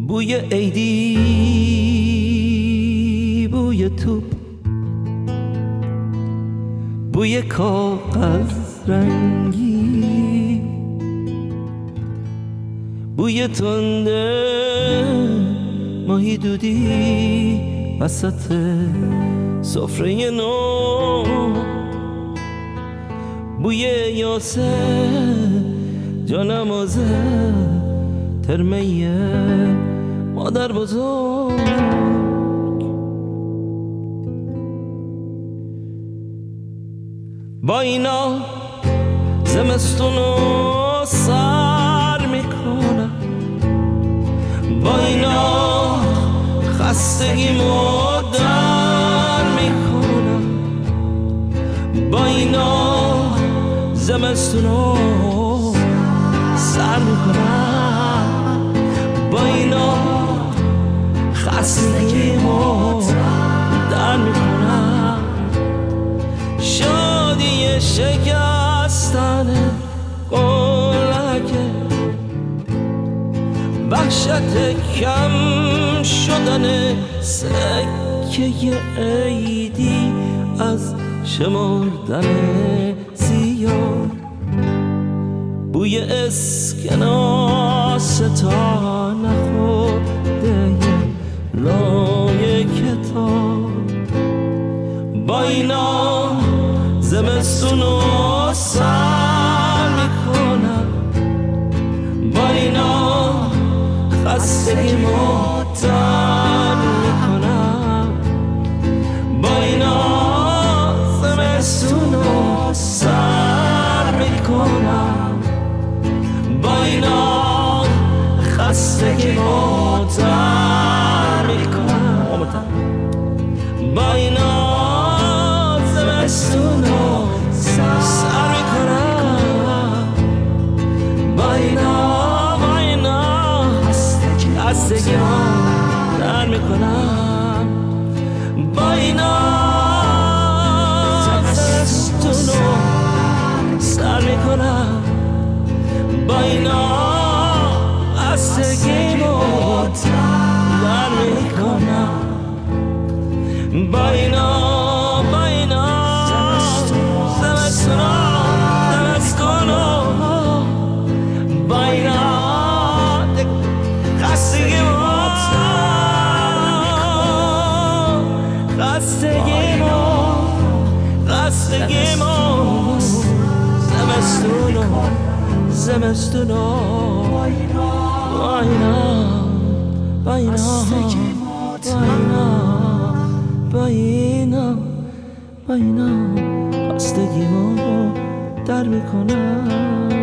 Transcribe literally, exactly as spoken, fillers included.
بوی عیدی، بوی تو، بوی کاغذ رنگی، بوی تنده ماهی دودی وسط سفره نو، بوی یاسه جانمازه ترمه مادر بزرگ. با اینا زمستونو سر میکنم، با اینا خستگیمو در میکنم، با اینا زمستونو سر میکنم، با اینا خستگیمو در میکنم. شادی شکستن قلقه، وحشت کم شدن سکه عیدی از شمردن زیاد، بوی اسکناس تا نخورده لای کتاب. با اینا زمستونو سر میکنم، با اینا خستگیمو در میکنم، با اینا زمستونو سر میکنم، با اینا خستگیمو در میکنم، با اینا زمستونو سر میکنم، با اینا با اینا خستگیمو در میکنم، با اینا زمستونو سر میکنم، با اینا خستگیمو در میکنم، با اینا با اینا زمستونو زمستونو با اینا خستگیمو خستگیمو خستگیمو زمستونو زمستونو با اینا با اینا با اینا با اینا با اینا خستگیمو در میکنم.